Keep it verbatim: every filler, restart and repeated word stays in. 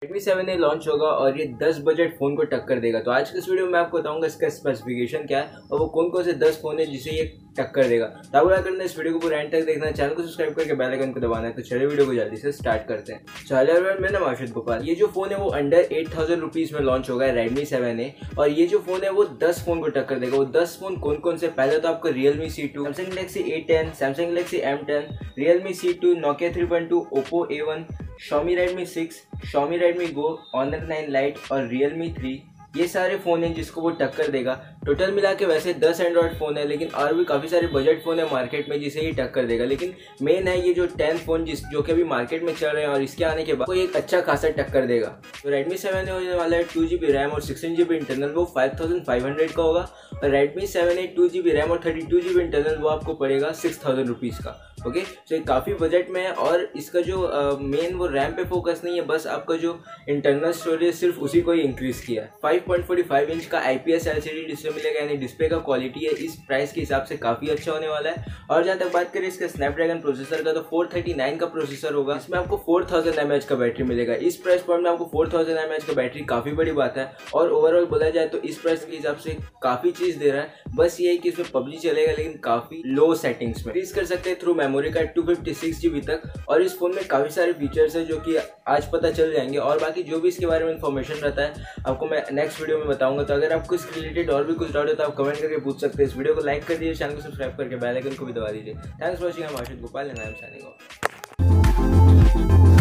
Redmi seven ए launch होगा और ये दस बजट फ़ोन को टक्कर देगा। तो आज के इस वीडियो में मैं आपको बताऊंगा इसका स्पेसिफिकेशन क्या है और वो कौन कौन से दस फ़ोन है जिसे ये टक्कर देगा। तो आपको क्या करना है, इस वीडियो को पूरा एंड तक देखना है, चैनल को सब्सक्राइब करके बेल आइकन को दबाना है। तो चलिए वीडियो को जल्दी से स्टार्ट करते हैं। चलिए मैं नाम आशीष गोपाल। ये जो फ़ोन है वो अंडर एट थाउजेंड रुपीज़ में लॉन्च होगा रेडमी सेवन ए, और ये जो फ़ोन है वो दस फ़ोन को टक्कर देगा। वो दस फ़ोन कौन कौन से, पहले तो आपको Realme C two, Samsung Galaxy A ten, Samsung Galaxy M ten, Realme C two, Nokia three point two, Oppo A one, Xiaomi Redmi six, Xiaomi Redmi Go, Honor nine Lite और Realme three, ये सारे phone हैं जिसको वो टक्कर देगा। Total मिला के वैसे दस एंड्रॉयड फ़ोन है, लेकिन और भी काफ़ी सारे बजट फ़ोन है मार्केट में जिसे ये टक्कर देगा। लेकिन मेन है ये जो टेन फ़ोन जिस जो कि अभी मार्केट में चल रहे हैं और इसके आने के बाद कोई एक अच्छा खासा टक्कर देगा। तो रेडमी सेवन होने वाला है टू जी बी रैम और सिक्सटीन जी बी इंटरनल, वो फाइव थाउजेंड फाइव हंड्रेड का होगा। और Redmi seven A two G B RAM और thirty two G B internal वो आपको पड़ेगा सिक्स थाउजेंड रुपीज़ का। ओके, तो काफ़ी बजट में है और इसका जो मेन वो रैम पे फोकस नहीं है, बस आपका जो इंटरनल स्टोरेज सिर्फ उसी को ही इंक्रीज़ किया है। Five point forty five inch का आईपीएस एलसीडी डिस्प्ले मिलेगा, यानी डिस्प्ले का क्वालिटी है इस प्राइस के हिसाब से काफ़ी अच्छा होने वाला है। और जहाँ तक बात करें इसका स्नैपड्रैगन प्रोसेसर का, तो फोर थर्टी नाइन का प्रोसेसर होगा, इसमें आपको फोर थाउजेंड एम एच का बैटरी मिलेगा। इस प्राइस पॉइंट में आपको फोर थाउजेंड एम एच का बैटरी काफ़ी बड़ी बात है। और ओवरऑल बोला जाए तो इस प्राइस के हिसाब से काफ़ी चीज़ दे रहा है। बस ये है कि इसमें पबजी चलेगा, लेकिन काफ़ी लो सेटिंग्स में। इंक्रीज कर सकते हैं through memory card two fifty six G B तक। और इस फोन में काफ़ी सारे फीचर्स हैं जो कि आज पता चल जाएंगे, और बाकी जो भी इसके बारे में इन्फॉर्मेशन रहता है आपको मैं नेक्स्ट वीडियो में बताऊंगा। तो अगर आपको इसके रिलेटेड और भी कुछ डाउट है तो आप कमेंट करके पूछ सकते हैं। इस वीडियो को लाइक कर दीजिए, चैनल को सब्सक्राइब करके बेल आइकन को भी दबा दीजिए। Thanks for watching. I am Ashish Gopal and I am signing of.